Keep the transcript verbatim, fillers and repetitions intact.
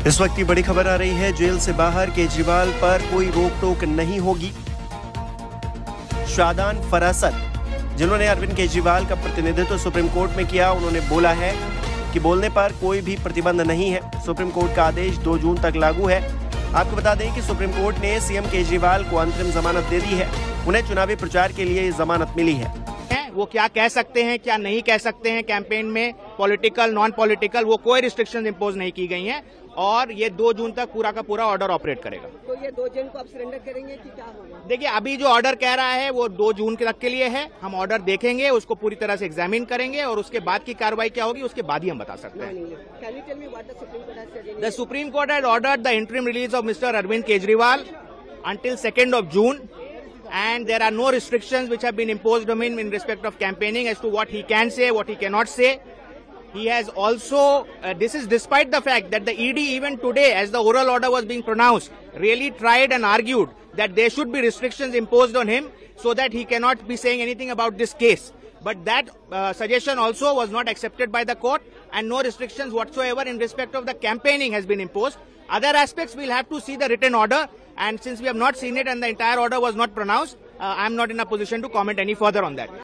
इस वक्त की बड़ी खबर आ रही है, जेल से बाहर केजरीवाल पर कोई रोक टोक नहीं होगी। शादान फरासत, जिन्होंने अरविंद केजरीवाल का प्रतिनिधित्व सुप्रीम कोर्ट में किया, उन्होंने बोला है कि बोलने पर कोई भी प्रतिबंध नहीं है। सुप्रीम कोर्ट का आदेश दो जून तक लागू है। आपको बता दें कि सुप्रीम कोर्ट ने सीएम केजरीवाल को अंतरिम जमानत दे दी है। उन्हें चुनावी प्रचार के लिए जमानत मिली है। वो क्या कह सकते हैं, क्या नहीं कह सकते हैं कैंपेन में, पॉलिटिकल नॉन पॉलिटिकल, वो कोई रिस्ट्रिक्शंस इंपोज नहीं की गई हैं और ये दो जून तक पूरा का पूरा ऑर्डर ऑपरेट करेगा। तो ये दो जून को आप सरेंडर करेंगे कि क्या होगा? देखिए, अभी जो ऑर्डर कह रहा है वो दो जून तक के लिए है। हम ऑर्डर देखेंगे, उसको पूरी तरह से एग्जामिन करेंगे और उसके बाद की कार्रवाई क्या होगी उसके बाद ही हम बता सकते हैं। The Supreme Court has ordered the interim release of mister Arvind Kejriwal until second of June, and there are no restrictions which have been imposed on him in respect of campaigning as to what he can say, what he cannot say. He has also, uh, this is despite the fact that the E D even today, as the oral order was being pronounced, really tried and argued that there should be restrictions imposed on him so that he cannot be saying anything about this case. But that uh, suggestion also was not accepted by the court, and no restrictions whatsoever in respect of the campaigning has been imposed. Other aspects we'll have to see the written order, and since we have not seen it and the entire order was not pronounced, uh, I'm not in a position to comment any further on that.